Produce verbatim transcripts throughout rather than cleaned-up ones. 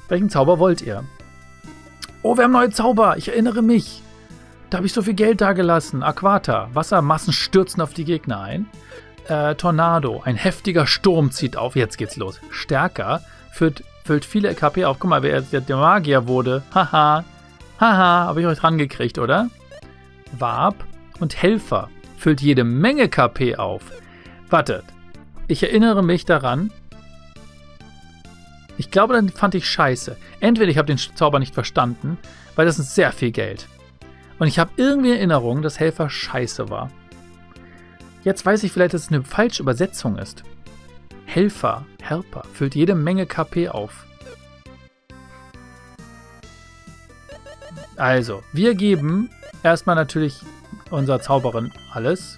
Welchen Zauber wollt ihr? Oh, wir haben neue Zauber. Ich erinnere mich. Da habe ich so viel Geld da gelassen. Aquata. Wassermassen stürzen auf die Gegner ein. Äh, Tornado. Ein heftiger Sturm zieht auf. Jetzt geht's los. Stärker. Füllt, füllt viele K P auf. Guck mal, wer jetzt der Magier wurde. Haha. Haha. Habe ich euch dran gekriegt, oder? Warp und Helfer. Füllt jede Menge K P auf. Wartet. Ich erinnere mich daran. Ich glaube, dann fand ich scheiße. Entweder ich habe den Zauber nicht verstanden, weil das ist sehr viel Geld. Und ich habe irgendwie Erinnerung, dass Helfer scheiße war. Jetzt weiß ich vielleicht, dass es eine falsche Übersetzung ist. Helfer, Helper, füllt jede Menge K P auf. Also, wir geben erstmal natürlich unserer Zauberin alles.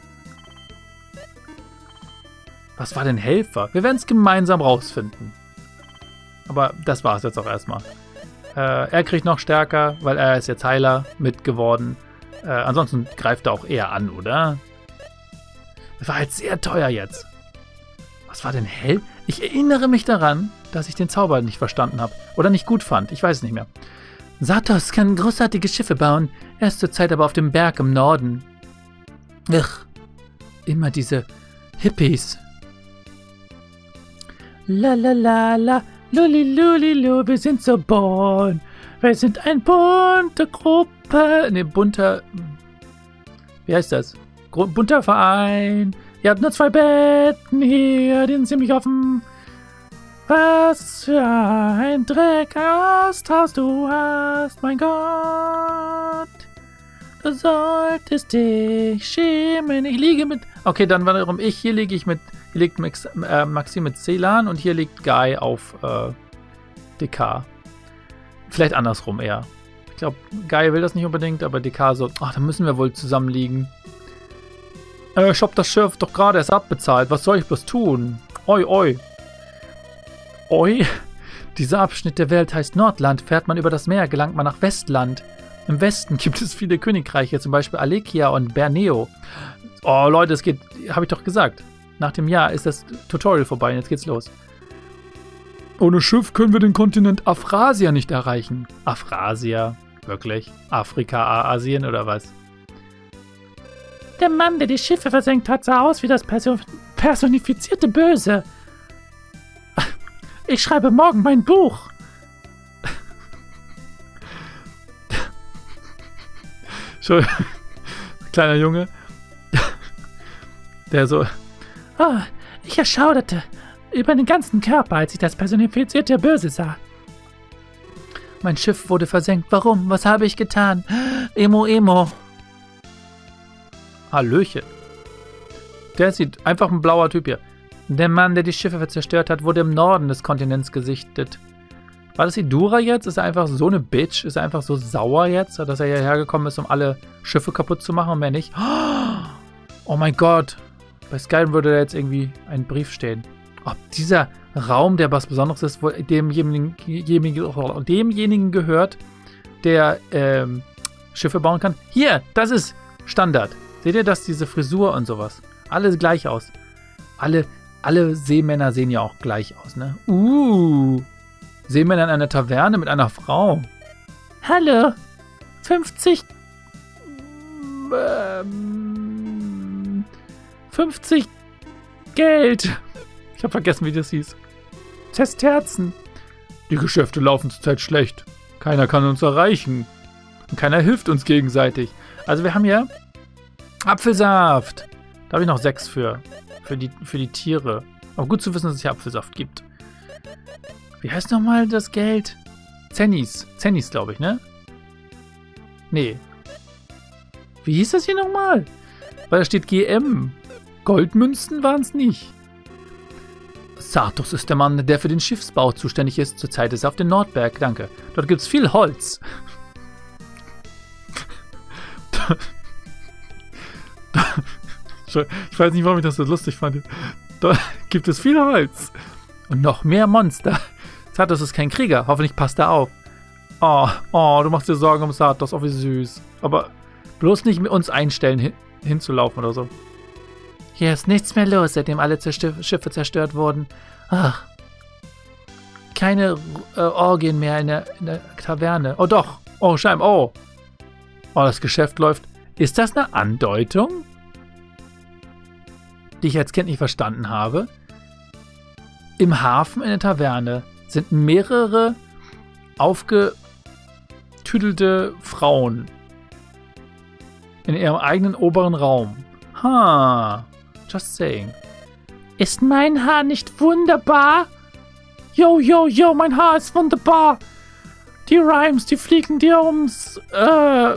Was war denn Helfer? Wir werden es gemeinsam rausfinden. Aber das war es jetzt auch erstmal. Äh, er kriegt noch stärker, weil er ist jetzt Heiler mit geworden. Äh, ansonsten greift er auch eher an, oder? Das war halt sehr teuer jetzt. Was war denn Hel? Ich erinnere mich daran, dass ich den Zauber nicht verstanden habe. Oder nicht gut fand. Ich weiß es nicht mehr. Satos kann großartige Schiffe bauen. Er ist zurzeit aber auf dem Berg im Norden. Ugh. Immer diese Hippies. La la la la. Luli, luli, lu, wir sind so bunt. Wir sind eine bunte Gruppe. Ne, bunter. Wie heißt das? Gru bunter Verein. Ihr habt nur zwei Betten hier, die sind ziemlich offen. Was für ein Dreckasthaus du hast, mein Gott. Du solltest dich schämen. Ich liege mit. Okay, dann warum ich. Hier liege ich mit. Hier liegt Max, äh, Maxim mit Celan und hier liegt Guy auf äh, D K. Vielleicht andersrum eher. Ich glaube, Guy will das nicht unbedingt, aber D K so, ach, da müssen wir wohl zusammen liegen. Äh, ich hab das Schiff doch gerade erst abbezahlt. Was soll ich bloß tun? Oi, oi. Oi? Dieser Abschnitt der Welt heißt Nordland. Fährt man über das Meer, gelangt man nach Westland. Im Westen gibt es viele Königreiche, zum Beispiel Alekia und Berneo. Oh, Leute, es geht, habe ich doch gesagt. Nach dem Jahr ist das Tutorial vorbei und jetzt geht's los. Ohne Schiff können wir den Kontinent Afrasia nicht erreichen. Afrasia? Wirklich? Afrika, Asien oder was? Der Mann, der die Schiffe versenkt hat, sah aus wie das Person personifizierte Böse. Ich schreibe morgen mein Buch. Entschuldigung. Kleiner Junge. Der so... Oh, ich erschauderte über den ganzen Körper, als ich das personifizierte Böse sah. Mein Schiff wurde versenkt. Warum? Was habe ich getan? Emo, Emo. Hallöchen. Der sieht einfach ein blauer Typ hier. Der Mann, der die Schiffe zerstört hat, wurde im Norden des Kontinents gesichtet. War das Idura jetzt? Ist er einfach so eine Bitch? Ist er einfach so sauer jetzt, dass er hierher gekommen ist, um alle Schiffe kaputt zu machen und mehr nicht? Oh mein Gott. Bei Skyrim würde da jetzt irgendwie ein Brief stehen. Ob dieser Raum, der was Besonderes ist, wohl demjenigen, demjenigen gehört, der ähm, Schiffe bauen kann. Hier, das ist Standard. Seht ihr das? Diese Frisur und sowas. Alle gleich aus. Alle, alle Seemänner sehen ja auch gleich aus, ne? Uh. Seemänner in einer Taverne mit einer Frau. Hallo. fünfzig. Ähm, fünfzig Geld. Ich habe vergessen, wie das hieß. Sesterzen. Die Geschäfte laufen zurzeit schlecht. Keiner kann uns erreichen. Und keiner hilft uns gegenseitig. Also wir haben hier Apfelsaft. Da habe ich noch sechs für. Für die, für die Tiere. Aber gut zu wissen, dass es hier Apfelsaft gibt. Wie heißt nochmal das Geld? Zennis. Zennis, glaube ich, ne? Nee. Wie hieß das hier nochmal? Weil da steht G M. Goldmünzen waren es nicht. Satos ist der Mann, der für den Schiffsbau zuständig ist. Zurzeit ist er auf dem Nordberg. Danke. Dort gibt es viel Holz. Ich weiß nicht, warum ich das so lustig fand. Dort gibt es viel Holz. Und noch mehr Monster. Satos ist kein Krieger. Hoffentlich passt er auf. Oh, oh, du machst dir Sorgen um Satos. Oh, wie süß. Aber bloß nicht mit uns einstellen, hin, hinzulaufen oder so. Hier ist nichts mehr los, seitdem alle Zerstör Schiffe zerstört wurden. Ach. keine äh, Orgien mehr in der, in der Taverne. Oh doch. Oh, scheinbar. Oh. Oh, das Geschäft läuft. Ist das eine Andeutung, die ich als Kind nicht verstanden habe? Im Hafen in der Taverne sind mehrere aufgetüdelte Frauen in ihrem eigenen oberen Raum. Ha. Just saying. Ist mein Haar nicht wunderbar? Yo, yo, yo, mein Haar ist wunderbar. Die Rhymes, die fliegen dir ums, äh,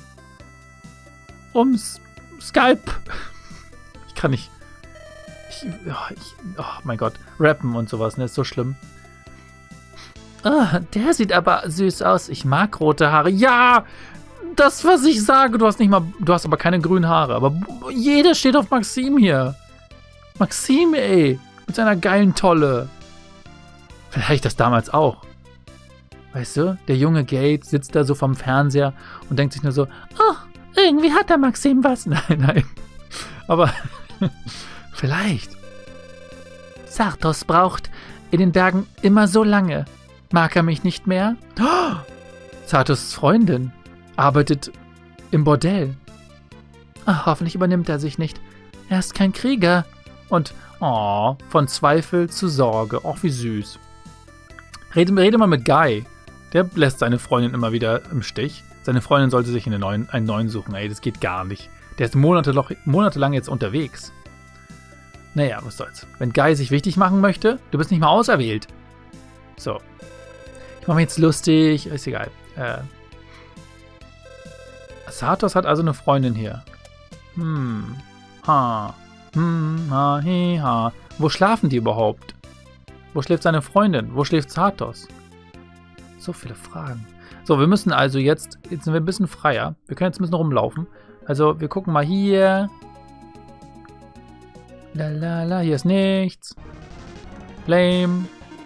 ums Skalp. Ich kann nicht. Ich, oh, ich, oh mein Gott. Rappen und sowas, ne? Ist so schlimm. Ah, der sieht aber süß aus. Ich mag rote Haare. Ja! Das, was ich sage. Du hast nicht mal. Du hast aber keine grünen Haare. Aber jeder steht auf Maxim hier. Maxim, ey. Mit seiner geilen Tolle. Vielleicht hatte ich das damals auch. Weißt du? Der junge Gate sitzt da so vom Fernseher und denkt sich nur so, oh, irgendwie hat der Maxim was. Nein, nein. Aber vielleicht. Sartos braucht in den Bergen immer so lange. Mag er mich nicht mehr? Oh, Sartos Freundin arbeitet im Bordell. Ach, hoffentlich übernimmt er sich nicht. Er ist kein Krieger. Und, oh, von Zweifel zu Sorge. Och, wie süß. Rede, rede mal mit Guy. Der lässt seine Freundin immer wieder im Stich. Seine Freundin sollte sich einen neuen, einen neuen suchen. Ey, das geht gar nicht. Der ist monatelang, monatelang jetzt unterwegs. Naja, was soll's. Wenn Guy sich wichtig machen möchte, du bist nicht mal auserwählt. So. Ich mache mich jetzt lustig. Ist egal. Äh. Sartos hat also eine Freundin hier. Hm. Ha. Hm. Ha. He. Ha. Wo schlafen die überhaupt? Wo schläft seine Freundin? Wo schläft Sartos? So viele Fragen. So, wir müssen also jetzt, jetzt sind wir ein bisschen freier. Wir können jetzt ein bisschen rumlaufen. Also, wir gucken mal hier. Lalala, hier ist nichts. Flame.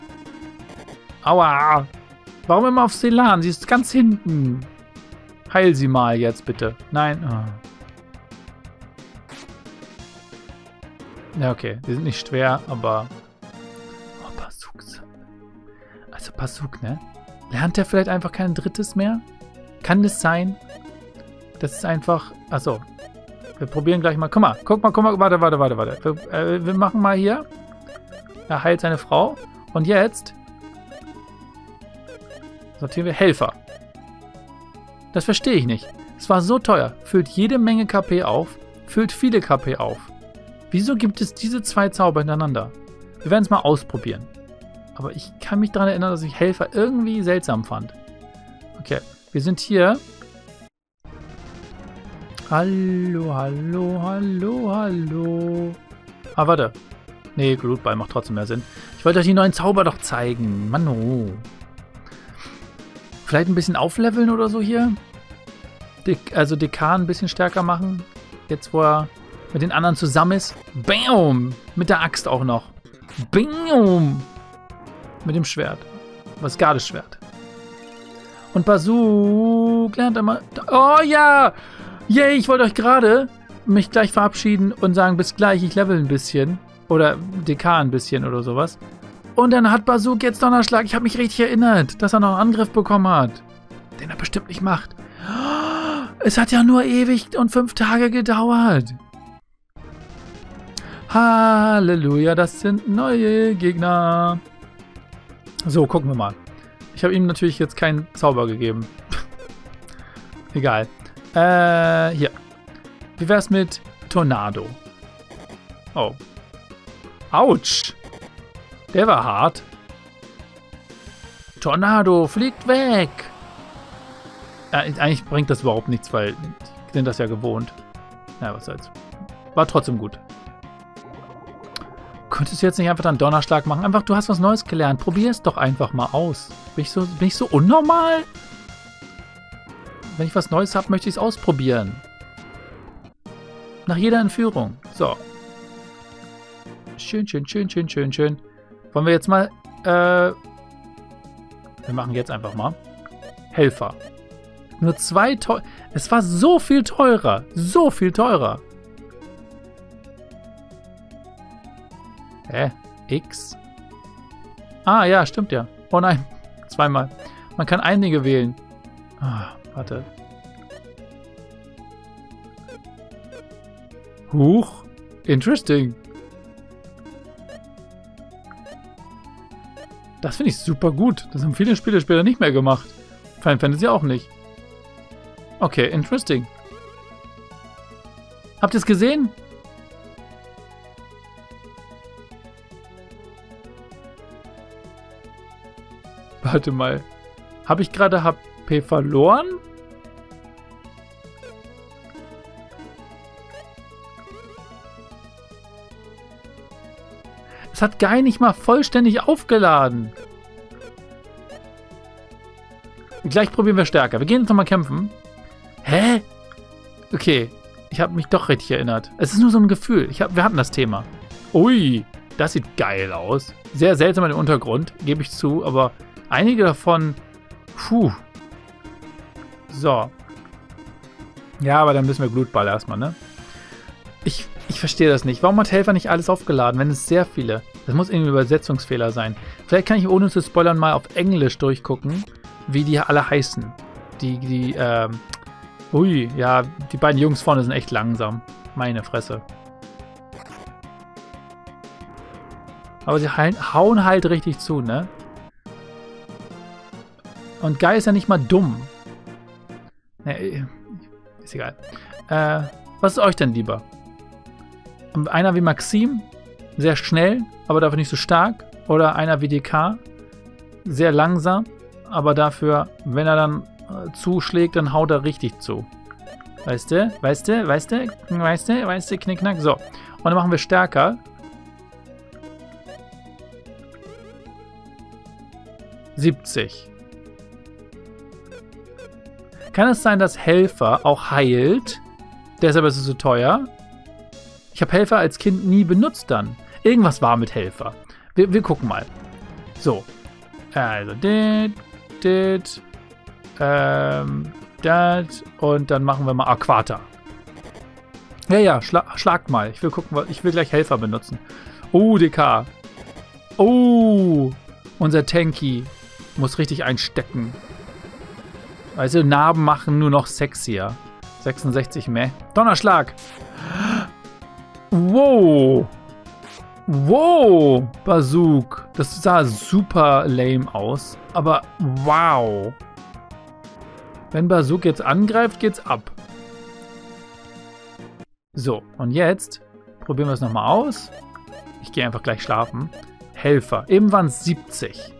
Aua. Warum immer auf Celan? Sie ist ganz hinten. Heil sie mal jetzt, bitte. Nein. Oh. Ja, okay. Die sind nicht schwer, aber... Oh, Pasuk. Also Pasuk, ne? Lernt er vielleicht einfach kein drittes mehr? Kann das sein? Das ist einfach... Achso. Wir probieren gleich mal. Guck mal, guck mal, guck mal. Warte, warte, warte, warte. Wir, äh, wir machen mal hier. Er heilt seine Frau. Und jetzt... sortieren wir Helfer. Das verstehe ich nicht. Es war so teuer. Füllt jede Menge K P auf. Füllt viele K P auf. Wieso gibt es diese zwei Zauber hintereinander? Wir werden es mal ausprobieren. Aber ich kann mich daran erinnern, dass ich Helfer irgendwie seltsam fand. Okay, wir sind hier. Hallo, hallo, hallo, hallo. Ah, warte. Nee, Glutball macht trotzdem mehr Sinn. Ich wollte euch die neuen Zauber doch zeigen. Mann, oh. Vielleicht ein bisschen aufleveln oder so hier. De also Dekan ein bisschen stärker machen. Jetzt, wo er mit den anderen zusammen ist. Bam! Mit der Axt auch noch. Bam! Mit dem Schwert. Was Gardeschwert. Und Basuk lernt er mal. Oh ja! Yay, ich wollte euch gerade mich gleich verabschieden und sagen, bis gleich, ich level ein bisschen. Oder Dekan ein bisschen oder sowas. Und dann hat Basuk jetzt Donnerschlag. Ich habe mich richtig erinnert, dass er noch einen Angriff bekommen hat. Den er bestimmt nicht macht. Es hat ja nur ewig und fünf Tage gedauert. Halleluja, das sind neue Gegner. So, gucken wir mal. Ich habe ihm natürlich jetzt keinen Zauber gegeben. Egal. Äh, hier. Wie wär's mit Tornado? Oh. Autsch. Der war hart. Tornado, fliegt weg. Ja, eigentlich bringt das überhaupt nichts, weil die sind das ja gewohnt. Na, was soll's. War trotzdem gut. Könntest du jetzt nicht einfach dann Donnerschlag machen? Einfach, du hast was Neues gelernt. Probier es doch einfach mal aus. Bin ich so, bin ich so unnormal? Wenn ich was Neues habe, möchte ich es ausprobieren. Nach jeder Entführung. So. Schön, schön, schön, schön, schön, schön. Wollen wir jetzt mal, äh... wir machen jetzt einfach mal Helfer. Nur zwei teuer... Es war so viel teurer. So viel teurer. Hä? X? Ah, ja, stimmt ja. Oh nein, zweimal. Man kann einige wählen. Ah, warte. Huch, interesting. Das finde ich super gut. Das haben viele Spiele später nicht mehr gemacht. Final Fantasy auch nicht. Okay, interesting. Habt ihr es gesehen? Warte mal. Habe ich gerade H P verloren? Es hat gar nicht mal vollständig aufgeladen. Gleich probieren wir stärker. Wir gehen jetzt nochmal kämpfen. Hä? Okay. Ich habe mich doch richtig erinnert. Es ist nur so ein Gefühl. Ich hab, wir hatten das Thema. Ui. Das sieht geil aus. Sehr seltsam im Untergrund, gebe ich zu. Aber einige davon... Puh. So. Ja, aber dann müssen wir Blutball erstmal, ne? Ich, ich verstehe das nicht. Warum hat Helfer nicht alles aufgeladen, wenn es sehr viele... Das muss irgendwie ein Übersetzungsfehler sein. Vielleicht kann ich ohne zu spoilern mal auf Englisch durchgucken, wie die alle heißen. Die, die, ähm... Ui, ja, die beiden Jungs vorne sind echt langsam. Meine Fresse. Aber sie hauen halt richtig zu, ne? Und Guy ist ja nicht mal dumm. Ne, ist egal. Äh, was ist euch denn lieber? Einer wie Maxim, sehr schnell, aber dafür nicht so stark. Oder einer wie D K, sehr langsam, aber dafür, wenn er dann äh, zuschlägt, dann haut er richtig zu. Weißt du? Weißt du? Weißt du? Weißt du? Weißt du? Knickknack. So. Und dann machen wir stärker. siebzig. Kann es sein, dass Helfer auch heilt? Deshalb ist es so teuer. Ich habe Helfer als Kind nie benutzt dann. Irgendwas war mit Helfer. Wir, wir gucken mal. So. Also, dit, dit, ähm, das und dann machen wir mal Aquata. Ja, ja, schla schlagt mal. Ich will gucken, ich will gleich Helfer benutzen. Oh, D K. Oh, unser Tanky muss richtig einstecken. Also Narben machen nur noch sexier. sechsundsechzig mehr. Donnerschlag. Wow. Wow. Bazook. Das sah super lame aus. Aber wow. Wenn Bazook jetzt angreift, geht's ab. So, und jetzt probieren wir es nochmal aus. Ich gehe einfach gleich schlafen. Helfer. Eben waren es siebzig.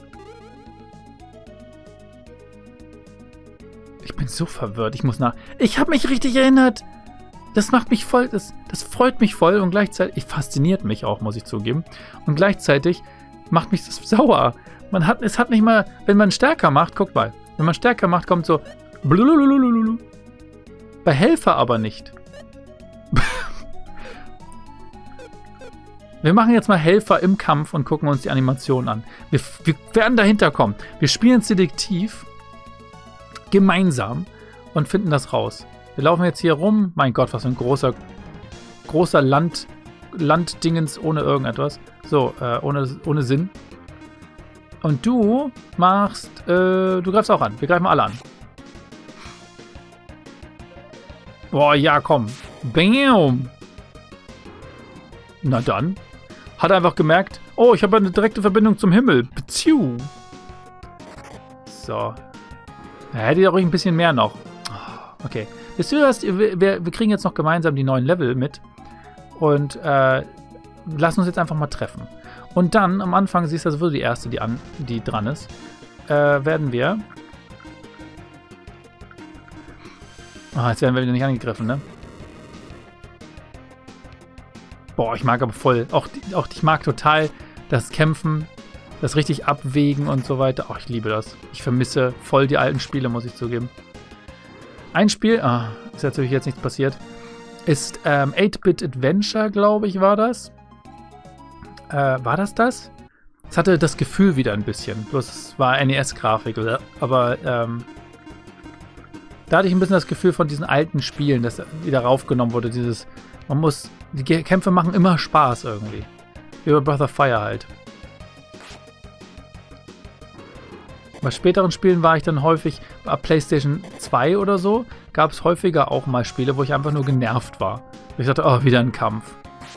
Ich bin so verwirrt. Ich muss nach... Ich habe mich richtig erinnert. Das macht mich voll... Das, das freut mich voll und gleichzeitig... Fasziniert mich auch, muss ich zugeben. Und gleichzeitig macht mich das sauer. Man hat... Es hat nicht mal... Wenn man stärker macht... Guck mal. Wenn man stärker macht, kommt so... Blulululululu. Bei Helfer aber nicht. Wir machen jetzt mal Helfer im Kampf und gucken uns die Animation an. Wir, wir werden dahinter kommen. Wir spielen es Detektiv gemeinsam und finden das raus. Wir laufen jetzt hier rum. Mein Gott, was für ein großer, großer Land, Landdingens ohne irgendetwas. So, äh, ohne, ohne Sinn. Und du machst, äh, du greifst auch an. Wir greifen alle an. Boah, ja, komm. Bam. Na dann. Hat er einfach gemerkt, oh, ich habe eine direkte Verbindung zum Himmel. Beziu. So. Da hätte ich auch ruhig ein bisschen mehr noch. Okay. Wisst ihr was? Wir, wir, wir kriegen jetzt noch gemeinsam die neuen Level mit. Und äh, lassen uns jetzt einfach mal treffen. Und dann, am Anfang, siehst du, das wird die erste, die, an, die dran ist, äh, werden wir... Ah, oh, jetzt werden wir wieder nicht angegriffen, ne? Boah, ich mag aber voll. Auch, auch ich mag total das Kämpfen, das richtig Abwägen und so weiter. Oh, ich liebe das. Ich vermisse voll die alten Spiele, muss ich zugeben. Ein Spiel, ah, ist natürlich jetzt nichts passiert, ist ähm, eight-Bit Adventure, glaube ich, war das. Äh, war das das? Es hatte das Gefühl wieder ein bisschen. Bloß es war N E S-Grafik, aber ähm, da hatte ich ein bisschen das Gefühl von diesen alten Spielen, das wieder raufgenommen wurde. Dieses, man muss, die Kämpfe machen immer Spaß irgendwie. Wie bei Breath of Fire halt. Bei späteren Spielen war ich dann häufig, ab PlayStation zwei oder so, gab es häufiger auch mal Spiele, wo ich einfach nur genervt war. Ich dachte, oh, wieder ein Kampf.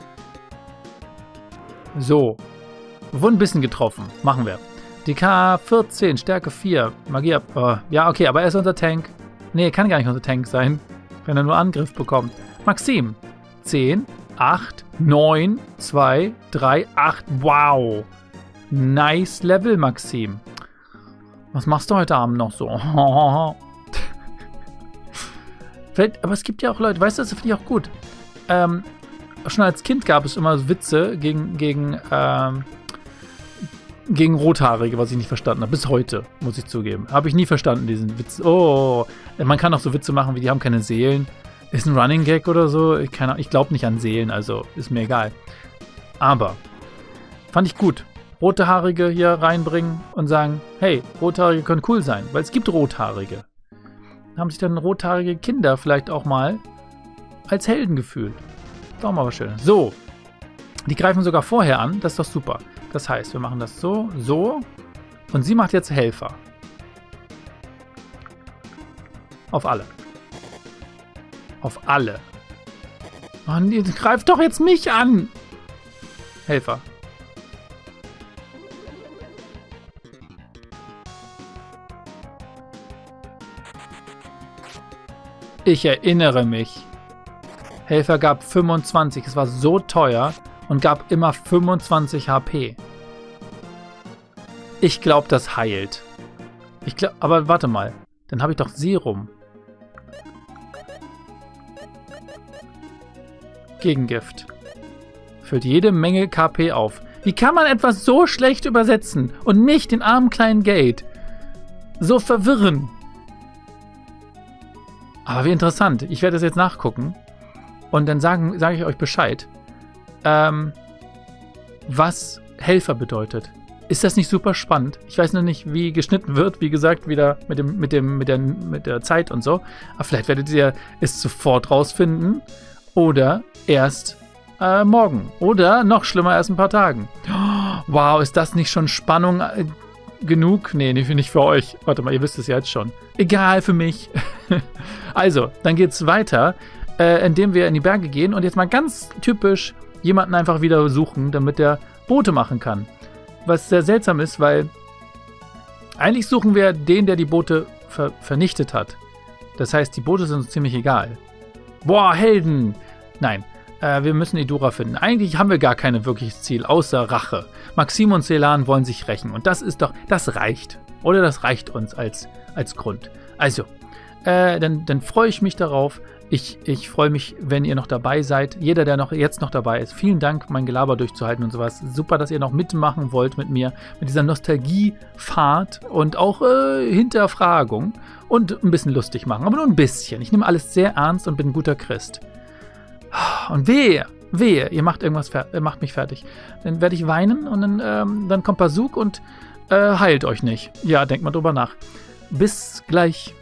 So. Wir wurden ein bisschen getroffen. Machen wir. Die K vierzehn, Stärke vier. Magie ab. Oh, ja, okay, aber er ist unser Tank. Nee, kann gar nicht unser Tank sein, wenn er nur Angriff bekommt. Maxim. zehn, acht, neun, zwei, drei, acht. Wow. Nice Level, Maxim. Was machst du heute Abend noch so? Aber es gibt ja auch Leute, weißt du, das finde ich auch gut. Ähm, schon als Kind gab es immer Witze gegen, gegen, ähm, gegen Rothaarige, was ich nicht verstanden habe. Bis heute, muss ich zugeben. Habe ich nie verstanden, diesen Witz. Oh, man kann auch so Witze machen, wie die haben keine Seelen. Ist ein Running Gag oder so. Ich, ich glaube nicht an Seelen, also ist mir egal. Aber fand ich gut. Rothaarige hier reinbringen und sagen, hey, Rothaarige können cool sein, weil es gibt Rothaarige. Da haben sich dann rothaarige Kinder vielleicht auch mal als Helden gefühlt. Ist auch mal was Schönes. So, die greifen sogar vorher an, das ist doch super. Das heißt, wir machen das so, so und sie macht jetzt Helfer. Auf alle. Auf alle. Mann, ihr greift doch jetzt mich an! Helfer. Ich erinnere mich. Helfer gab fünfundzwanzig. Es war so teuer und gab immer fünfundzwanzig H P. Ich glaube, das heilt. Ich glaub, aber warte mal. Dann habe ich doch Serum. Gegengift. Füllt jede Menge K P auf. Wie kann man etwas so schlecht übersetzen und mich, den armen kleinen Gate, so verwirren? Aber wie interessant. Ich werde das jetzt nachgucken. Und dann sagen, sage ich euch Bescheid, ähm, was Helfer bedeutet. Ist das nicht super spannend? Ich weiß noch nicht, wie geschnitten wird. Wie gesagt, wieder mit dem, mit dem, mit der, mit der Zeit und so. Aber vielleicht werdet ihr es sofort rausfinden. Oder erst äh, morgen. Oder noch schlimmer, erst ein paar Tagen. Wow, ist das nicht schon Spannung äh, genug? Nee, nicht für euch. Warte mal, ihr wisst es ja jetzt schon. Egal für mich. Also, dann geht's weiter, äh, indem wir in die Berge gehen und jetzt mal ganz typisch jemanden einfach wieder suchen, damit der Boote machen kann. Was sehr seltsam ist, weil eigentlich suchen wir den, der die Boote ver vernichtet hat. Das heißt, die Boote sind uns ziemlich egal. Boah, Helden! Nein, äh, wir müssen Idura finden. Eigentlich haben wir gar kein wirkliches Ziel, außer Rache. Maxim und Celan wollen sich rächen und das ist doch, das reicht. Oder das reicht uns als, als Grund. Also, Äh, dann, dann freue ich mich darauf. Ich, ich freue mich, wenn ihr noch dabei seid. Jeder, der noch jetzt noch dabei ist. Vielen Dank, mein Gelaber durchzuhalten und sowas. Super, dass ihr noch mitmachen wollt mit mir. Mit dieser Nostalgiefahrt und auch äh, Hinterfragung. Und ein bisschen lustig machen. Aber nur ein bisschen. Ich nehme alles sehr ernst und bin ein guter Christ. Und wehe, wehe, ihr macht irgendwas, ihr macht mich fertig. Dann werde ich weinen und dann, ähm, dann kommt Basuk und äh, heilt euch nicht. Ja, denkt mal drüber nach. Bis gleich.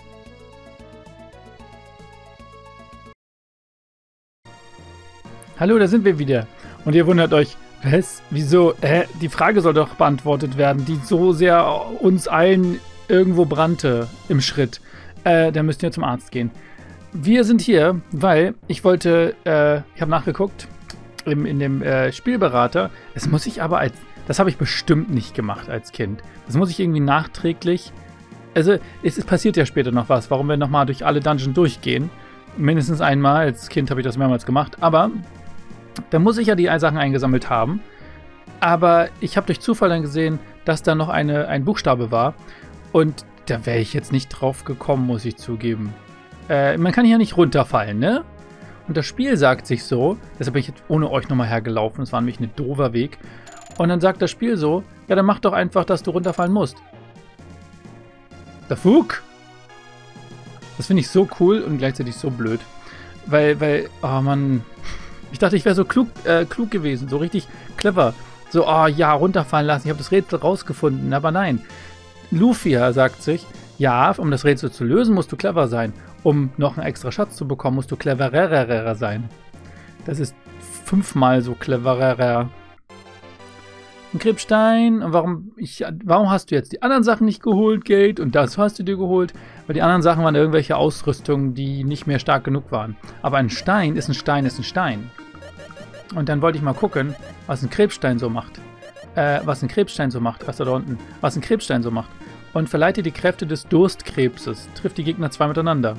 Hallo, da sind wir wieder. Und ihr wundert euch, was? Wieso? Hä? Die Frage soll doch beantwortet werden, die so sehr uns allen irgendwo brannte im Schritt. Äh, da müsst ihr zum Arzt gehen. Wir sind hier, weil ich wollte, äh, ich habe nachgeguckt im, in dem äh, Spielberater. Das muss ich aber als, das habe ich bestimmt nicht gemacht als Kind. Das muss ich irgendwie nachträglich, also es, es passiert ja später noch was, warum wir nochmal durch alle Dungeons durchgehen. Mindestens einmal, als Kind habe ich das mehrmals gemacht, aber da muss ich ja die Sachen eingesammelt haben. Aber ich habe durch Zufall dann gesehen, dass da noch eine, ein Buchstabe war. Und da wäre ich jetzt nicht drauf gekommen, muss ich zugeben. Äh, man kann hier nicht runterfallen, ne? Und das Spiel sagt sich so, deshalb bin ich jetzt ohne euch nochmal hergelaufen, das war nämlich ein doofer Weg. Und dann sagt das Spiel so, ja, dann mach doch einfach, dass du runterfallen musst. Der Fug! Das finde ich so cool und gleichzeitig so blöd. Weil, weil, oh Mann... Ich dachte, ich wäre so klug, äh, klug gewesen, so richtig clever. So, oh ja, runterfallen lassen. Ich habe das Rätsel rausgefunden, aber nein. Lufia sagt sich, ja, um das Rätsel zu lösen, musst du clever sein. Um noch einen extra Schatz zu bekommen, musst du cleverer sein. Das ist fünfmal so cleverer. Ein Krebsstein. Und warum, ich, warum hast du jetzt die anderen Sachen nicht geholt, Gate? Und das hast du dir geholt? Weil die anderen Sachen waren irgendwelche Ausrüstungen, die nicht mehr stark genug waren. Aber ein Stein ist ein Stein, ist ein Stein. Und dann wollte ich mal gucken, was ein Krebsstein so macht. Äh, was ein Krebsstein so macht. Achso, da unten. Was ein Krebsstein so macht. Und verleitet die Kräfte des Durstkrebses. Trifft die Gegner zwei miteinander.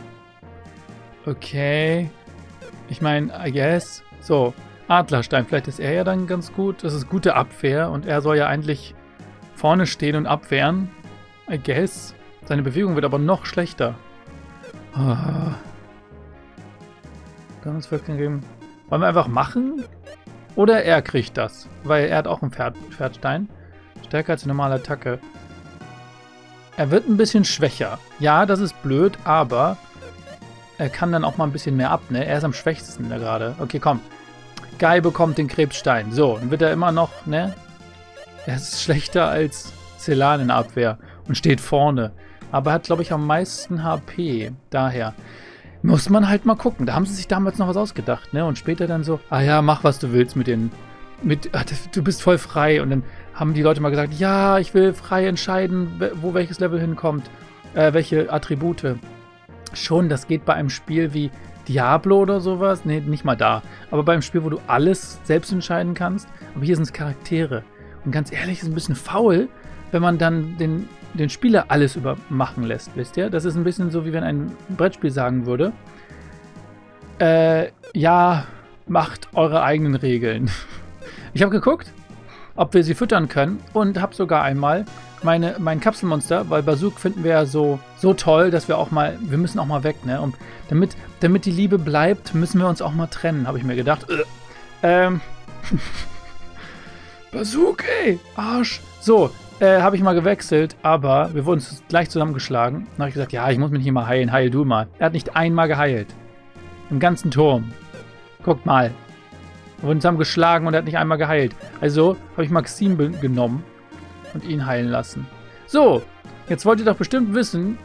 Okay. Ich meine, I guess. So, Adlerstein. Vielleicht ist er ja dann ganz gut. Das ist gute Abwehr. Und er soll ja eigentlich vorne stehen und abwehren. I guess. Seine Bewegung wird aber noch schlechter. Ah. Kann uns wirklich geben. Wollen wir einfach machen? Oder er kriegt das. Weil er hat auch einen Pferd, Pferdstein. Stärker als eine normale Attacke. Er wird ein bisschen schwächer. Ja, das ist blöd, aber er kann dann auch mal ein bisschen mehr ab, ne? Er ist am schwächsten da gerade. Okay, komm. Guy bekommt den Krebsstein. So, dann wird er immer noch, ne? Er ist schlechter als Celan in der Abwehr und steht vorne. Aber er hat, glaube ich, am meisten H P. Daher muss man halt mal gucken. Da haben sie sich damals noch was ausgedacht, ne? Und später dann so, ah ja, mach, was du willst mit den... Mit, ach, du bist voll frei. Und dann haben die Leute mal gesagt, ja, ich will frei entscheiden, wo welches Level hinkommt, äh, welche Attribute. Schon, das geht bei einem Spiel wie Diablo oder sowas. Ne, nicht mal da. Aber bei einem Spiel, wo du alles selbst entscheiden kannst. Aber hier sind es Charaktere. Und ganz ehrlich, ist ein bisschen faul, wenn man dann den, den Spieler alles übermachen lässt, wisst ihr? Das ist ein bisschen so, wie wenn ein Brettspiel sagen würde, äh, ja, macht eure eigenen Regeln. Ich habe geguckt, ob wir sie füttern können und habe sogar einmal meine, mein Kapselmonster, weil Bazook finden wir ja so, so toll, dass wir auch mal, wir müssen auch mal weg, ne? Und damit, damit die Liebe bleibt, müssen wir uns auch mal trennen, habe ich mir gedacht. Äh, ähm, Bazook, ey, Arsch. So, äh, habe ich mal gewechselt, aber wir wurden gleich zusammengeschlagen. Dann habe ich gesagt, ja, ich muss mich hier mal heilen, heil du mal. Er hat nicht einmal geheilt. Im ganzen Turm. Guckt mal. Wir wurden zusammen geschlagen und er hat nicht einmal geheilt. Also habe ich Maxim genommen und ihn heilen lassen. So, jetzt wollt ihr doch bestimmt wissen,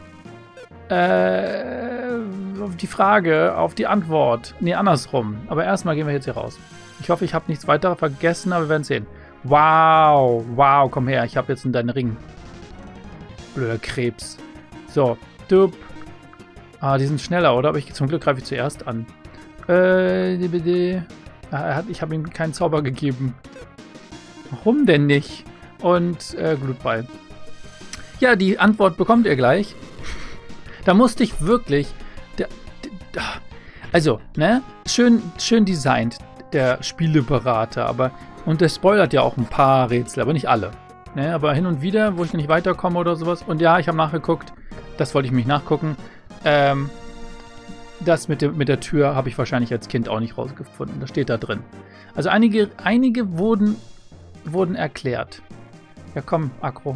äh, auf die Frage, auf die Antwort. Nee, andersrum. Aber erstmal gehen wir jetzt hier raus. Ich hoffe, ich habe nichts weiter vergessen, aber wir werden sehen. Wow, wow, komm her, ich habe jetzt in deinen Ring. Blöder Krebs. So, dup. Ah, die sind schneller, oder? Aber ich, zum Glück greife ich zuerst an. Äh, D B D. Er hat, ich habe ihm keinen Zauber gegeben. Warum denn nicht? Und äh, Glutball. Ja, die Antwort bekommt ihr gleich. Da musste ich wirklich... Der, der, also, ne? Schön, schön designt, der Spieleberater. Aber, und der spoilert ja auch ein paar Rätsel, aber nicht alle. Ne? Aber hin und wieder, wo ich nicht weiterkomme oder sowas. Und ja, ich habe nachgeguckt. Das wollte ich mich nachgucken. Ähm... Das mit, dem, mit der Tür habe ich wahrscheinlich als Kind auch nicht rausgefunden. Das steht da drin. Also einige, einige wurden, wurden erklärt. Ja komm, Akro.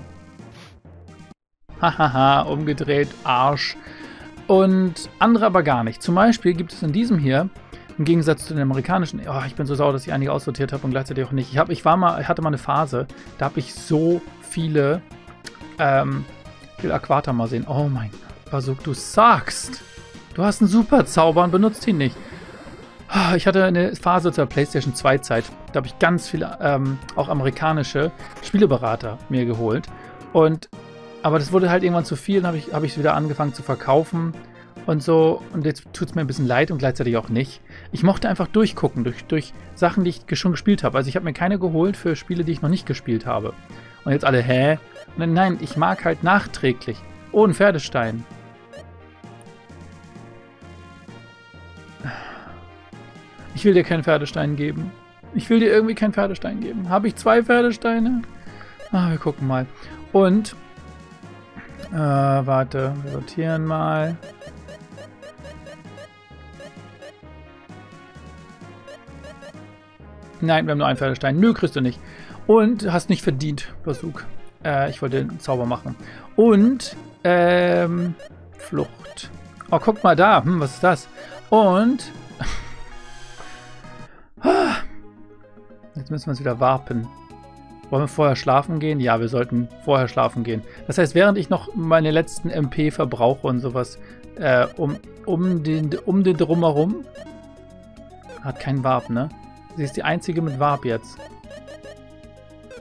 Hahaha, umgedreht, Arsch. Und andere aber gar nicht. Zum Beispiel gibt es in diesem hier, im Gegensatz zu den amerikanischen, oh, ich bin so sauer, dass ich einige aussortiert habe und gleichzeitig auch nicht. Ich, hab, ich, war mal, ich hatte mal eine Phase, da habe ich so viele, ähm, ich will Aquata mal sehen. Oh mein Gott, Bazook, du sagst... Du hast einen super Zauber und benutzt ihn nicht. Ich hatte eine Phase zur PlayStation zwei Zeit. Da habe ich ganz viele, ähm, auch amerikanische Spieleberater mir geholt. Und, aber das wurde halt irgendwann zu viel. Dann habe ich, hab ich wieder angefangen zu verkaufen und so. Und jetzt tut es mir ein bisschen leid und gleichzeitig auch nicht. Ich mochte einfach durchgucken, durch, durch Sachen, die ich schon gespielt habe. Also ich habe mir keine geholt für Spiele, die ich noch nicht gespielt habe. Und jetzt alle, hä? Und dann, nein, ich mag halt nachträglich. Oh, ein Pferdestein. Ich will dir keinen Pferdestein geben. Ich will dir irgendwie keinen Pferdestein geben. Habe ich zwei Pferdesteine? Ah, wir gucken mal. Und, äh, warte, wir sortieren mal. Nein, wir haben nur einen Pferdestein. Nö, kriegst du nicht. Und hast nicht verdient, Bazook. Äh, ich wollte den Zauber machen. Und, ähm, Flucht. Oh, guck mal da. Hm, was ist das? Und... Jetzt müssen wir uns wieder warpen. Wollen wir vorher schlafen gehen? Ja, wir sollten vorher schlafen gehen. Das heißt, während ich noch meine letzten M P verbrauche und sowas, äh, um, um, den, um den drumherum, hat keinen Warp, ne? Sie ist die einzige mit Warp jetzt.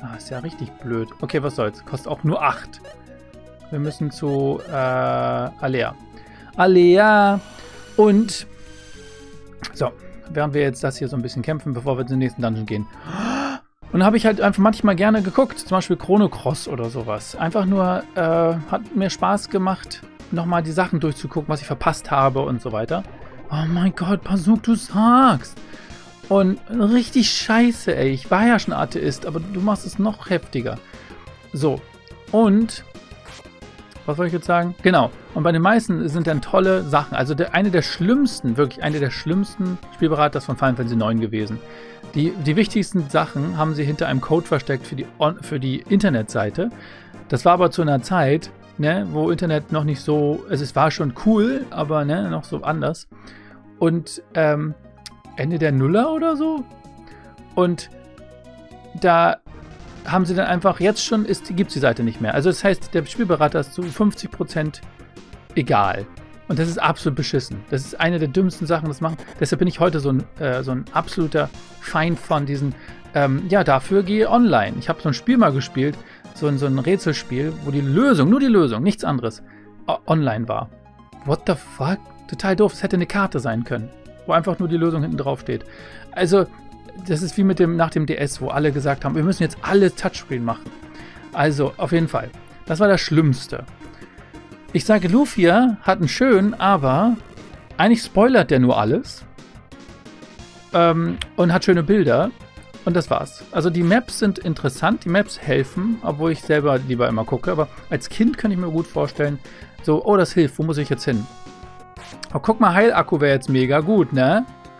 Ah, ist ja richtig blöd. Okay, was soll's. Kostet auch nur acht. Wir müssen zu äh, Alea. Alea. Und so, während wir jetzt das hier so ein bisschen kämpfen, bevor wir zum nächsten Dungeon gehen. Und habe ich halt einfach manchmal gerne geguckt. Zum Beispiel Chrono Cross oder sowas. Einfach nur, äh, hat mir Spaß gemacht, nochmal die Sachen durchzugucken, was ich verpasst habe und so weiter. Oh mein Gott, Pasuk, du sagst. Und richtig scheiße, ey. Ich war ja schon Atheist, aber du machst es noch heftiger. So, und was wollte ich jetzt sagen? Genau. Und bei den meisten sind dann tolle Sachen. Also der, eine der schlimmsten, wirklich eine der schlimmsten Spielberater ist von Final Fantasy neun gewesen. Die, die wichtigsten Sachen haben sie hinter einem Code versteckt für die, für die Internetseite. Das war aber zu einer Zeit, ne, wo Internet noch nicht so, also es war schon cool, aber ne, noch so anders. Und ähm, Ende der Nuller oder so. Und da haben sie dann einfach, jetzt schon gibt es die Seite nicht mehr. Also das heißt, der Spielberater ist zu fünfzig Prozent egal. Und das ist absolut beschissen. Das ist eine der dümmsten Sachen, das machen. Deshalb bin ich heute so ein, äh, so ein absoluter Feind von diesen, ähm, ja, dafür gehe online. Ich habe so ein Spiel mal gespielt, so ein, so ein Rätselspiel, wo die Lösung, nur die Lösung, nichts anderes, online war. What the fuck? Total doof. Es hätte eine Karte sein können, wo einfach nur die Lösung hinten drauf steht. Also, das ist wie mit dem nach dem D S, wo alle gesagt haben, wir müssen jetzt alle Touchscreen machen. Also, auf jeden Fall. Das war das Schlimmste. Ich sage, Lufia hat einen schönen, aber eigentlich spoilert der nur alles. Ähm, und hat schöne Bilder. Und das war's. Also die Maps sind interessant, die Maps helfen, obwohl ich selber lieber immer gucke. Aber als Kind kann ich mir gut vorstellen, so, oh, das hilft, wo muss ich jetzt hin? Aber guck mal, Heilakku wäre jetzt mega gut, ne?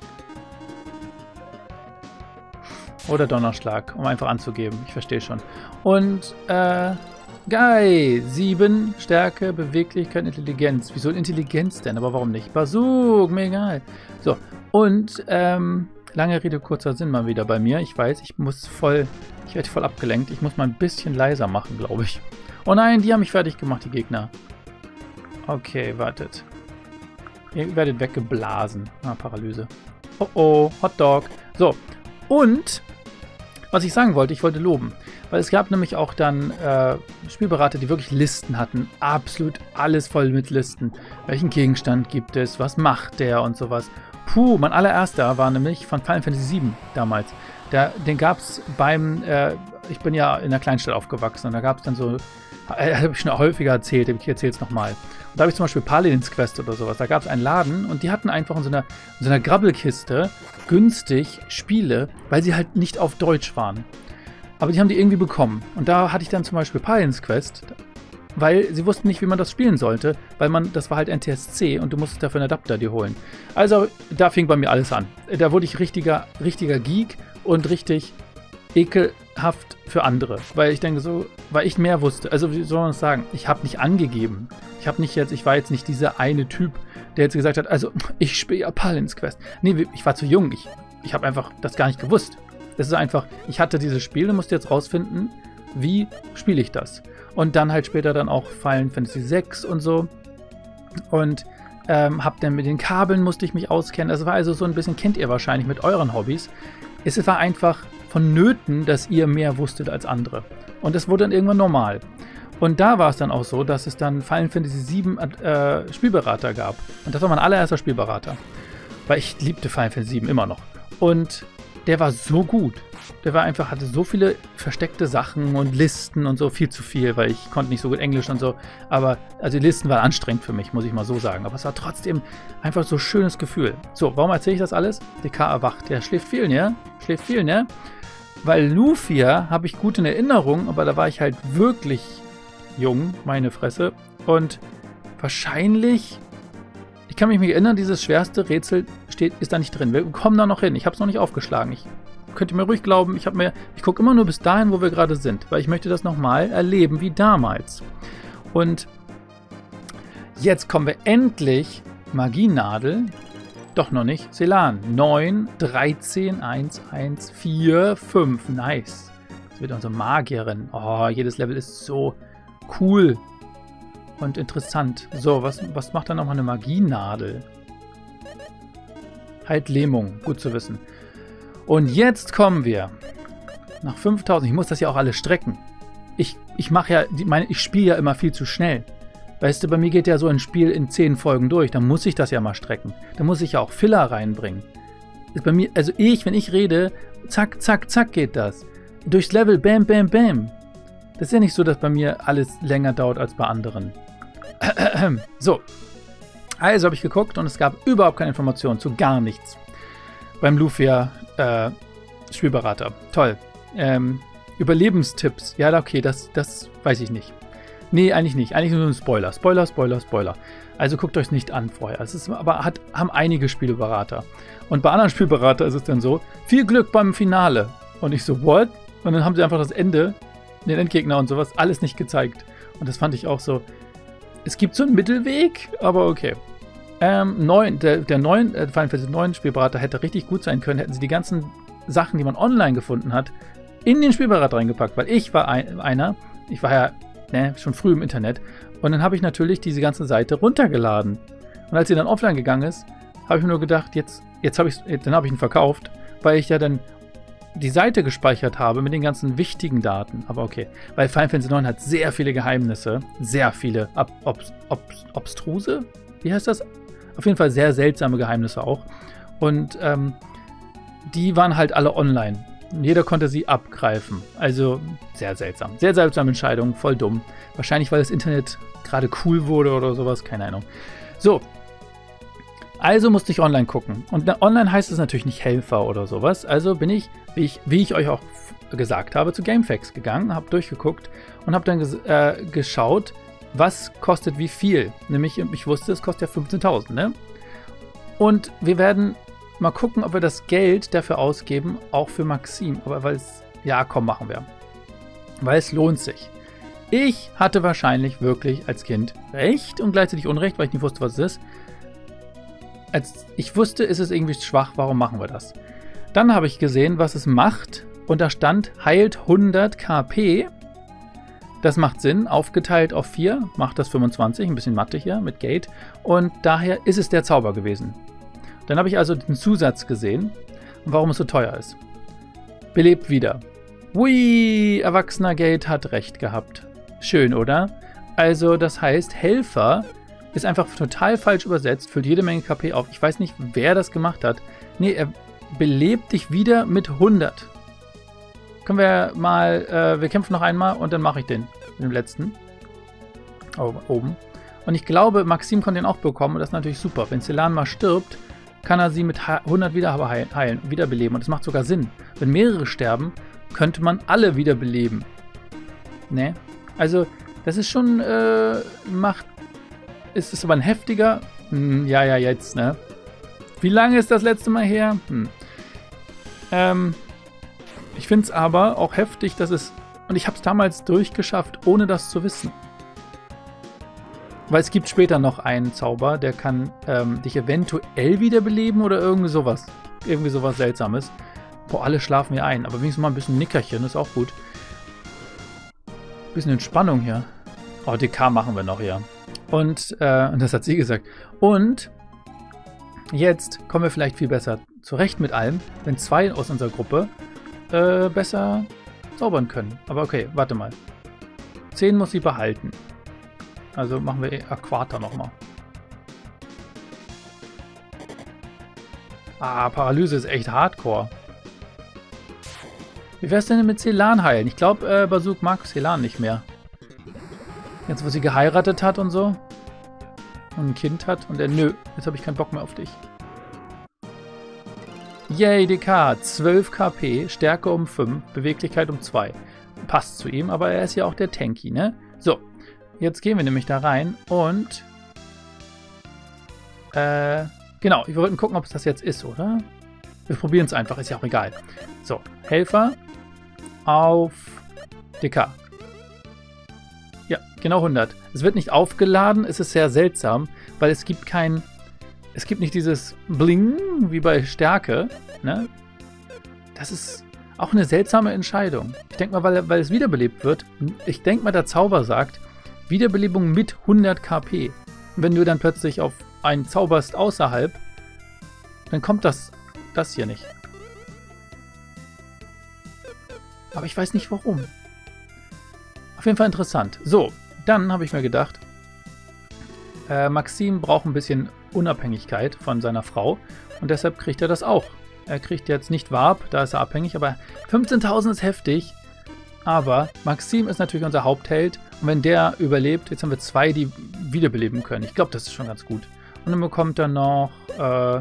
Oder Donnerschlag, um einfach anzugeben. Ich verstehe schon. Und, äh, Guy, sieben, Stärke, Beweglichkeit, Intelligenz. Wieso Intelligenz denn? Aber warum nicht? Bazuk, mir egal. So, und, ähm, lange Rede, kurzer Sinn mal wieder bei mir. Ich weiß, ich muss voll, ich werde voll abgelenkt. Ich muss mal ein bisschen leiser machen, glaube ich. Oh nein, die haben mich fertig gemacht, die Gegner. Okay, wartet. Ihr werdet weggeblasen. Ah, Paralyse. Oh oh, Hotdog. So, und was ich sagen wollte, ich wollte loben. Weil es gab nämlich auch dann äh, Spielberater, die wirklich Listen hatten. Absolut alles voll mit Listen. Welchen Gegenstand gibt es? Was macht der und sowas. Puh, mein allererster war nämlich von Final Fantasy sieben damals. Der, den gab es beim, äh, ich bin ja in einer Kleinstadt aufgewachsen und da gab es dann so, äh, habe ich schon häufiger erzählt, ich erzähle es nochmal. Und da habe ich zum Beispiel Paladins Quest oder sowas, da gab es einen Laden und die hatten einfach in so einer, in so einer Grabbelkiste günstig Spiele, weil sie halt nicht auf Deutsch waren. Aber die haben die irgendwie bekommen. Und da hatte ich dann zum Beispiel Paladins Quest, weil sie wussten nicht, wie man das spielen sollte, weil man, das war halt N T S C und du musstest dafür einen Adapter dir holen. Also, da fing bei mir alles an. Da wurde ich richtiger, richtiger Geek und richtig ekelhaft für andere, weil ich denke so, weil ich mehr wusste. Also, wie soll man das sagen? Ich habe nicht angegeben. Ich habe nicht jetzt, ich war jetzt nicht dieser eine Typ, der jetzt gesagt hat, also, ich spiele ja Paladins Quest. Nee, ich war zu jung. Ich, ich habe einfach das gar nicht gewusst. Das ist einfach, ich hatte dieses Spiel und musste jetzt rausfinden, wie spiele ich das. Und dann halt später dann auch Final Fantasy sechs und so. Und ähm, hab dann mit den Kabeln musste ich mich auskennen. Das war also so ein bisschen, kennt ihr wahrscheinlich mit euren Hobbys. Es war einfach vonnöten, dass ihr mehr wusstet als andere. Und das wurde dann irgendwann normal. Und da war es dann auch so, dass es dann Final Fantasy sieben äh, Spielberater gab. Und das war mein allererster Spielberater. Weil ich liebte Final Fantasy sieben immer noch. Und der war so gut. Der war einfach, hatte so viele versteckte Sachen und Listen und so, viel zu viel, weil ich konnte nicht so gut Englisch und so. Aber, also die Listen waren anstrengend für mich, muss ich mal so sagen. Aber es war trotzdem einfach so ein schönes Gefühl. So, warum erzähle ich das alles? D K erwacht. Der schläft viel, ne? Schläft viel, ne? Weil Lufia habe ich gut in Erinnerung, aber da war ich halt wirklich jung, meine Fresse. Und wahrscheinlich, ich kann mich nicht erinnern, dieses schwerste Rätsel steht, ist da nicht drin. Wir kommen da noch hin. Ich habe es noch nicht aufgeschlagen. Ich könnt ihr mir ruhig glauben, ich habe mir, ich gucke immer nur bis dahin, wo wir gerade sind, weil ich möchte das nochmal erleben, wie damals. Und jetzt kommen wir endlich, Magienadel, doch noch nicht, Selan, neun, dreizehn, eins, eins, vier, fünf, nice. Das wird unsere Magierin. Oh, jedes Level ist so cool und interessant. So, was, was macht dann nochmal eine Magienadel? Halt Lähmung, gut zu wissen. Und jetzt kommen wir. Nach fünftausend. Ich muss das ja auch alles strecken. Ich, ich mache ja, die, meine, ich spiele ja immer viel zu schnell. Weißt du, bei mir geht ja so ein Spiel in zehn Folgen durch. Dann muss ich das ja mal strecken. Da muss ich ja auch Filler reinbringen. Ist bei mir, also ich, wenn ich rede, zack, zack, zack geht das. Durchs Level, bam, bam, bam. Das ist ja nicht so, dass bei mir alles länger dauert als bei anderen. So. Also habe ich geguckt und es gab überhaupt keine Informationen zu gar nichts. Beim Lufia äh, Spielberater. Toll. Ähm, Überlebenstipps. Ja, okay, das, das weiß ich nicht. Nee, eigentlich nicht. Eigentlich nur ein Spoiler. Spoiler, Spoiler, Spoiler. Also guckt euch es nicht an vorher. Es ist, aber hat, haben einige Spielberater. Und bei anderen Spielberater ist es dann so, viel Glück beim Finale. Und ich so, what? Und dann haben sie einfach das Ende, den Endgegner und sowas, alles nicht gezeigt. Und das fand ich auch so, es gibt so einen Mittelweg, aber okay. Ähm, neun, der, der neuen, äh, Final Fantasy neun Spielberater hätte richtig gut sein können, hätten sie die ganzen Sachen, die man online gefunden hat, in den Spielberater reingepackt, weil ich war ein, einer, ich war ja ne, schon früh im Internet und dann habe ich natürlich diese ganze Seite runtergeladen. Und als sie dann offline gegangen ist, habe ich mir nur gedacht, jetzt, jetzt habe ich, dann habe ich ihn verkauft, weil ich ja dann die Seite gespeichert habe mit den ganzen wichtigen Daten. Aber okay, weil Final Fantasy neun hat sehr viele Geheimnisse, sehr viele ob, ob, ob, obstruse, wie heißt das? Auf jeden Fall sehr seltsame Geheimnisse auch. Und ähm, die waren halt alle online. Jeder konnte sie abgreifen. Also sehr seltsam. Sehr seltsame Entscheidung, voll dumm. Wahrscheinlich, weil das Internet gerade cool wurde oder sowas, keine Ahnung. So. Also musste ich online gucken. Und online heißt es natürlich nicht Helfer oder sowas. Also bin ich, wie ich, wie ich euch auch gesagt habe, zu GameFAQs gegangen, habe durchgeguckt und habe dann ges äh, geschaut, was kostet wie viel. Nämlich, ich wusste, es kostet ja fünfzehntausend, ne? Und wir werden mal gucken, ob wir das Geld dafür ausgeben, auch für Maxim. Aber weil es, ja komm, machen wir. Weil es lohnt sich. Ich hatte wahrscheinlich wirklich als Kind Recht und gleichzeitig Unrecht, weil ich nicht wusste, was es ist. Als ich wusste, ist es irgendwie schwach, warum machen wir das? Dann habe ich gesehen, was es macht und da stand, heilt hundert K P. Das macht Sinn, aufgeteilt auf vier, macht das fünfundzwanzig, ein bisschen Mathe hier mit Gate und daher ist es der Zauber gewesen. Dann habe ich also den Zusatz gesehen und warum es so teuer ist. Belebt wieder. Ui, Erwachsener Gate hat recht gehabt. Schön, oder? Also das heißt, Helfer ist einfach total falsch übersetzt, füllt jede Menge K P auf. Ich weiß nicht, wer das gemacht hat. Nee, er belebt dich wieder mit hundert. Können wir mal, äh, wir kämpfen noch einmal und dann mache ich den, den letzten. Oh, oben. Und ich glaube, Maxim konnte den auch bekommen und das ist natürlich super. Wenn Celan mal stirbt, kann er sie mit hundert wieder heilen, wiederbeleben. Und das macht sogar Sinn. Wenn mehrere sterben, könnte man alle wiederbeleben. Ne? Also, das ist schon, äh, macht, ist es aber ein heftiger, hm, ja, ja, jetzt, ne? Wie lange ist das letzte Mal her? Hm. Ähm, ich finde es aber auch heftig, dass es, und ich habe es damals durchgeschafft, ohne das zu wissen. Weil es gibt später noch einen Zauber, der kann ähm, dich eventuell wiederbeleben oder irgendwie sowas. Irgendwie sowas Seltsames. Boah, alle schlafen hier ein. Aber wenigstens mal ein bisschen Nickerchen, ist auch gut. Bisschen Entspannung hier. Oh, D K machen wir noch hier. Und, äh, und das hat sie gesagt. Und jetzt kommen wir vielleicht viel besser zurecht mit allem, wenn zwei aus unserer Gruppe äh, besser zaubern können. Aber okay, warte mal. zehn muss sie behalten. Also machen wir Aquata nochmal. Ah, Paralyse ist echt hardcore. Wie wär's denn mit Celan heilen? Ich glaube, äh, Bazooka mag Celan nicht mehr. Jetzt, wo sie geheiratet hat und so. Und ein Kind hat. Und er, nö, jetzt habe ich keinen Bock mehr auf dich. Yay, D K. zwölf K P, Stärke um fünf, Beweglichkeit um zwei. Passt zu ihm, aber er ist ja auch der Tanky, ne? So. Jetzt gehen wir nämlich da rein und äh, genau, wir wollten gucken, ob es das jetzt ist, oder? Wir probieren es einfach, ist ja auch egal. So, Helfer auf D K. Ja, genau hundert. Es wird nicht aufgeladen, es ist sehr seltsam, weil es gibt kein, es gibt nicht dieses Bling wie bei Stärke, ne? Das ist auch eine seltsame Entscheidung. Ich denke mal, weil, weil es wiederbelebt wird, ich denke mal, der Zauber sagt, Wiederbelebung mit hundert K P. Und wenn du dann plötzlich auf einen zauberst außerhalb, dann kommt das, das hier nicht. Aber ich weiß nicht warum. Auf jeden Fall interessant. So, dann habe ich mir gedacht, äh, Maxim braucht ein bisschen Unabhängigkeit von seiner Frau. Und deshalb kriegt er das auch. Er kriegt jetzt nicht Warp, da ist er abhängig, aber fünfzehntausend ist heftig. Aber Maxim ist natürlich unser Hauptheld. Und wenn der überlebt, jetzt haben wir zwei, die wiederbeleben können. Ich glaube, das ist schon ganz gut. Und dann bekommt er noch, äh,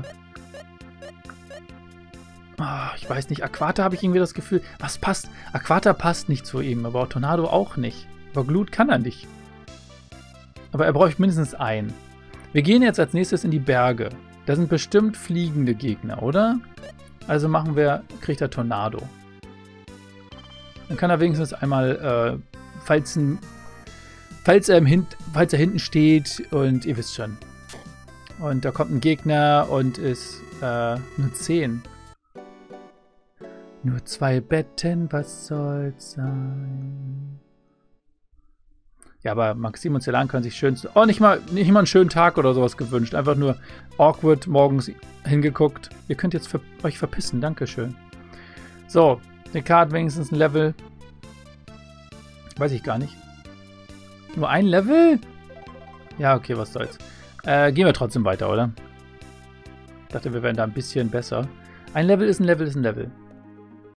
oh, ich weiß nicht, Aquata habe ich irgendwie das Gefühl, was passt? Aquata passt nicht zu ihm, aber auch Tornado auch nicht. Aber Glut kann er nicht. Aber er braucht mindestens einen. Wir gehen jetzt als nächstes in die Berge. Da sind bestimmt fliegende Gegner, oder? Also machen wir, kriegt er Tornado. Dann kann er wenigstens einmal, äh, falls, ein, falls, er im Hin falls er hinten steht und ihr wisst schon. Und da kommt ein Gegner und ist äh, nur zehn. Nur zwei Betten, was soll's sein? Ja, aber Maxim und Celan können sich schön... Oh, nicht mal, nicht mal einen schönen Tag oder sowas gewünscht. Einfach nur awkward morgens hingeguckt. Ihr könnt jetzt ver euch verpissen. Dankeschön. So, Descartes wenigstens ein Level. Weiß ich gar nicht. Nur ein Level? Ja, okay, was soll's. Äh, gehen wir trotzdem weiter, oder? Ich dachte, wir wären da ein bisschen besser. Ein Level ist ein Level ist ein Level.